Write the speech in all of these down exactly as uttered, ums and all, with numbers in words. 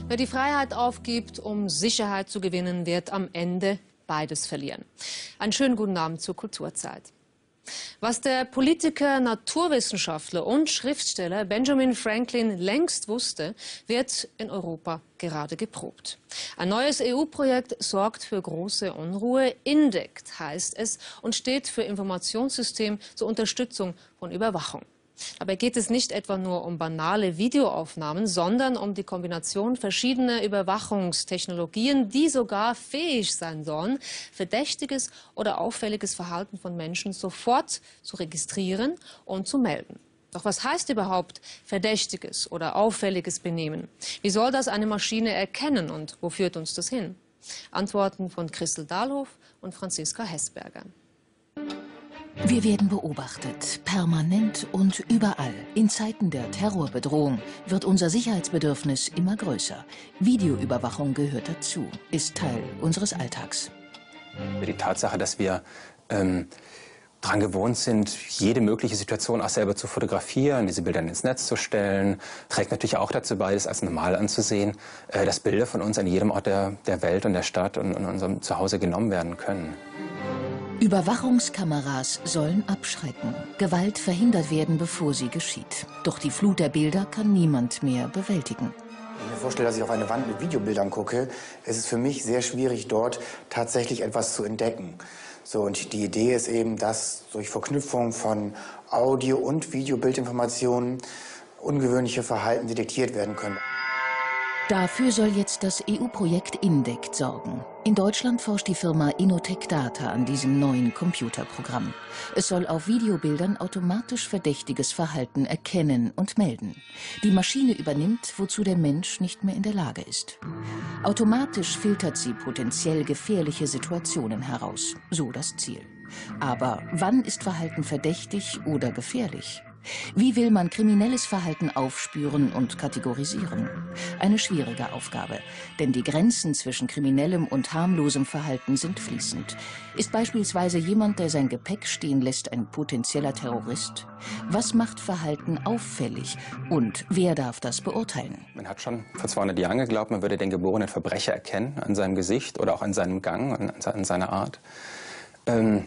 Wer die Freiheit aufgibt, um Sicherheit zu gewinnen, wird am Ende beides verlieren. Einen schönen guten Abend zur Kulturzeit. Was der Politiker, Naturwissenschaftler und Schriftsteller Benjamin Franklin längst wusste, wird in Europa gerade geprobt. Ein neues E U-Projekt sorgt für große Unruhe. INDECT heißt es und steht für Informationssystem zur Unterstützung von Überwachung. Dabei geht es nicht etwa nur um banale Videoaufnahmen, sondern um die Kombination verschiedener Überwachungstechnologien, die sogar fähig sein sollen, verdächtiges oder auffälliges Verhalten von Menschen sofort zu registrieren und zu melden. Doch was heißt überhaupt verdächtiges oder auffälliges Benehmen? Wie soll das eine Maschine erkennen und wo führt uns das hin? Antworten von Christel Dahlhoff und Franziska Hessberger. Wir werden beobachtet, permanent und überall. In Zeiten der Terrorbedrohung wird unser Sicherheitsbedürfnis immer größer. Videoüberwachung gehört dazu, ist Teil unseres Alltags. Die Tatsache, dass wir ähm, daran gewohnt sind, jede mögliche Situation auch selber zu fotografieren, diese Bilder ins Netz zu stellen, trägt natürlich auch dazu bei, es als normal anzusehen, äh, dass Bilder von uns an jedem Ort der, der Welt und der Stadt und in unserem Zuhause genommen werden können. Überwachungskameras sollen abschrecken, Gewalt verhindert werden, bevor sie geschieht. Doch die Flut der Bilder kann niemand mehr bewältigen. Wenn ich mir vorstelle, dass ich auf eine Wand mit Videobildern gucke, ist es für mich sehr schwierig, dort tatsächlich etwas zu entdecken. So, und die Idee ist eben, dass durch Verknüpfung von Audio- und Videobildinformationen ungewöhnliche Verhalten detektiert werden können. Dafür soll jetzt das E U-Projekt INDECT sorgen. In Deutschland forscht die Firma Innotec Data an diesem neuen Computerprogramm. Es soll auf Videobildern automatisch verdächtiges Verhalten erkennen und melden. Die Maschine übernimmt, wozu der Mensch nicht mehr in der Lage ist. Automatisch filtert sie potenziell gefährliche Situationen heraus, so das Ziel. Aber wann ist Verhalten verdächtig oder gefährlich? Wie will man kriminelles Verhalten aufspüren und kategorisieren? Eine schwierige Aufgabe, denn die Grenzen zwischen kriminellem und harmlosem Verhalten sind fließend. Ist beispielsweise jemand, der sein Gepäck stehen lässt, ein potenzieller Terrorist? Was macht Verhalten auffällig und wer darf das beurteilen? Man hat schon vor zweihundert Jahren geglaubt, man würde den geborenen Verbrecher erkennen an seinem Gesicht oder auch an seinem Gang und an seiner Art. Ähm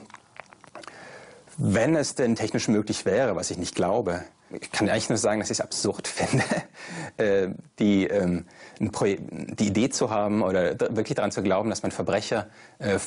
Wenn es denn technisch möglich wäre, was ich nicht glaube, ich kann eigentlich nur sagen, dass ich es absurd finde, äh, die, ähm, ein die Idee zu haben oder wirklich daran zu glauben, dass man Verbrecher äh,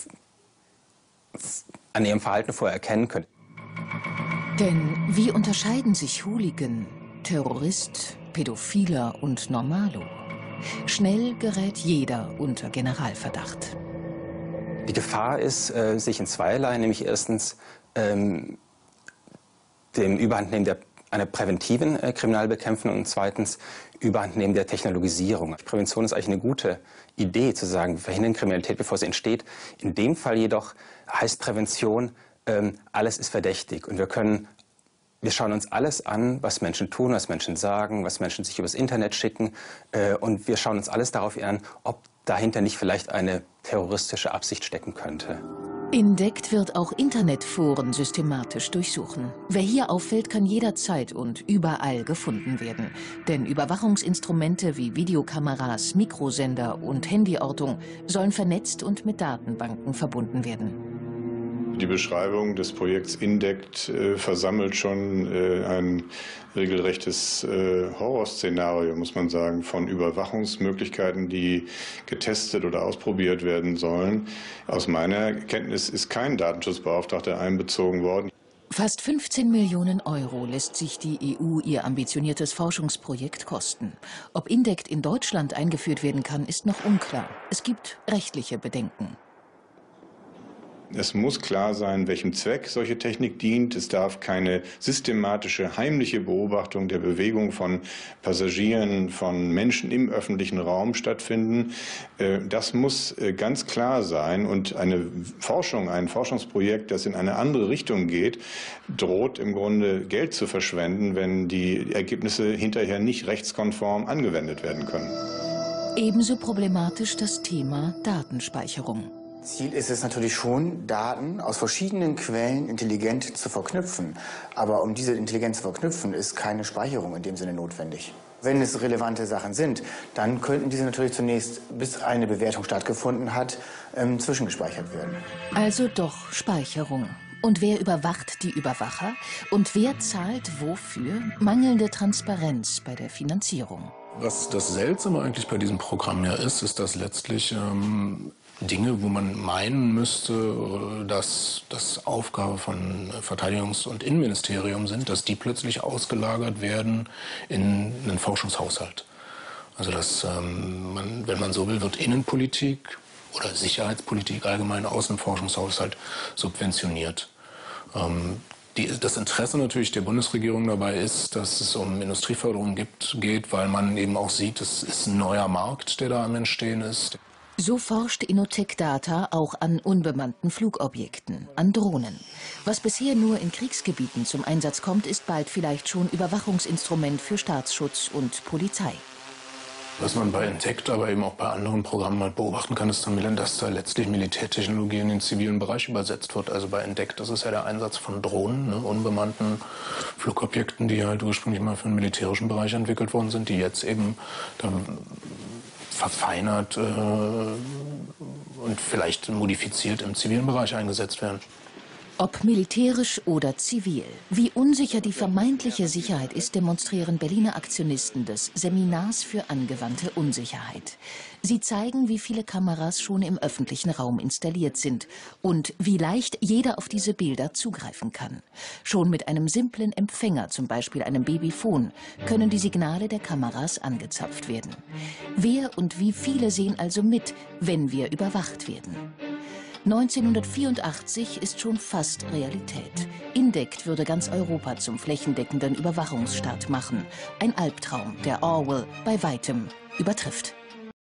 an ihrem Verhalten vorher erkennen könnte. Denn wie unterscheiden sich Hooligan, Terrorist, Pädophiler und Normalo? Schnell gerät jeder unter Generalverdacht. Die Gefahr ist, äh, sich in zweierlei, nämlich erstens ähm, dem Überhandnehmen der, einer präventiven äh, Kriminalbekämpfung und zweitens Überhandnehmen der Technologisierung. Prävention ist eigentlich eine gute Idee, zu sagen, wir verhindern Kriminalität, bevor sie entsteht. In dem Fall jedoch heißt Prävention, ähm, alles ist verdächtig und wir können Wir schauen uns alles an, was Menschen tun, was Menschen sagen, was Menschen sich übers Internet schicken. Äh, und wir schauen uns alles darauf an, ob dahinter nicht vielleicht eine terroristische Absicht stecken könnte. INDECT wird auch Internetforen systematisch durchsuchen. Wer hier auffällt, kann jederzeit und überall gefunden werden. Denn Überwachungsinstrumente wie Videokameras, Mikrosender und Handyortung sollen vernetzt und mit Datenbanken verbunden werden. Die Beschreibung des Projekts INDECT äh, versammelt schon äh, ein regelrechtes äh, Horrorszenario, muss man sagen, von Überwachungsmöglichkeiten, die getestet oder ausprobiert werden sollen. Aus meiner Kenntnis ist kein Datenschutzbeauftragter einbezogen worden. Fast fünfzehn Millionen Euro lässt sich die E U ihr ambitioniertes Forschungsprojekt kosten. Ob INDECT in Deutschland eingeführt werden kann, ist noch unklar. Es gibt rechtliche Bedenken. Es muss klar sein, welchem Zweck solche Technik dient. Es darf keine systematische, heimliche Beobachtung der Bewegung von Passagieren, von Menschen im öffentlichen Raum stattfinden. Das muss ganz klar sein. Und eine Forschung, ein Forschungsprojekt, das in eine andere Richtung geht, droht im Grunde Geld zu verschwenden, wenn die Ergebnisse hinterher nicht rechtskonform angewendet werden können. Ebenso problematisch das Thema Datenspeicherung. Ziel ist es natürlich schon, Daten aus verschiedenen Quellen intelligent zu verknüpfen. Aber um diese intelligent zu verknüpfen, ist keine Speicherung in dem Sinne notwendig. Wenn es relevante Sachen sind, dann könnten diese natürlich zunächst, bis eine Bewertung stattgefunden hat, ähm, zwischengespeichert werden. Also doch Speicherung. Und wer überwacht die Überwacher? Und wer zahlt wofür? Mangelnde Transparenz bei der Finanzierung. Was das Seltsame eigentlich bei diesem Programm ja ist, ist, dass letztlich ähm, Dinge, wo man meinen müsste, dass das Aufgabe von Verteidigungs- und Innenministerium sind, dass die plötzlich ausgelagert werden in einen Forschungshaushalt. Also dass ähm, man, wenn man so will, wird Innenpolitik oder Sicherheitspolitik allgemein aus dem Forschungshaushalt subventioniert. Ähm, die, das Interesse natürlich der Bundesregierung dabei ist, dass es um Industrieförderung gibt, geht, weil man eben auch sieht, es ist ein neuer Markt, der da am Entstehen ist. So forscht Inotec Data auch an unbemannten Flugobjekten, an Drohnen. Was bisher nur in Kriegsgebieten zum Einsatz kommt, ist bald vielleicht schon Überwachungsinstrument für Staatsschutz und Polizei. Was man bei Entdeckt, aber eben auch bei anderen Programmen halt beobachten kann, ist dann, dass da letztlich Militärtechnologie in den zivilen Bereich übersetzt wird. Also bei Entdeckt, das ist ja der Einsatz von Drohnen, ne, unbemannten Flugobjekten, die halt ursprünglich mal für den militärischen Bereich entwickelt worden sind, die jetzt eben dann verfeinert äh, und vielleicht modifiziert im zivilen Bereich eingesetzt werden. Ob militärisch oder zivil. Wie unsicher die vermeintliche Sicherheit ist, demonstrieren Berliner Aktionisten des Seminars für angewandte Unsicherheit. Sie zeigen, wie viele Kameras schon im öffentlichen Raum installiert sind und wie leicht jeder auf diese Bilder zugreifen kann. Schon mit einem simplen Empfänger, zum Beispiel einem Babyphon, können die Signale der Kameras angezapft werden. Wer und wie viele sehen also mit, wenn wir überwacht werden? neunzehnhundertvierundachtzig ist schon fast Realität. Indect würde ganz Europa zum flächendeckenden Überwachungsstaat machen. Ein Albtraum, der Orwell bei weitem übertrifft.